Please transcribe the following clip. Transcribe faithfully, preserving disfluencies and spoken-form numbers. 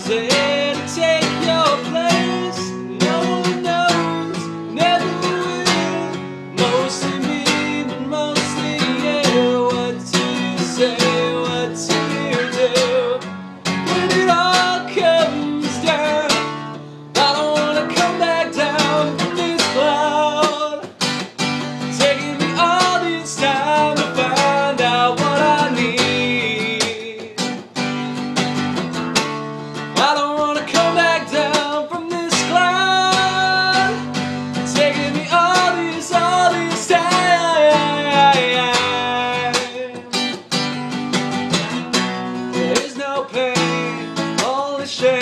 there to take your place. No one knows, never will. Mostly me, but mostly you. What do you say? What do you do? When it all comes down, I don't wanna come back down from this cloud. Taking me all this time to find out what I need. I don't wanna come back down from this cloud. Taking me all this, all this time. There is no pain, only shame.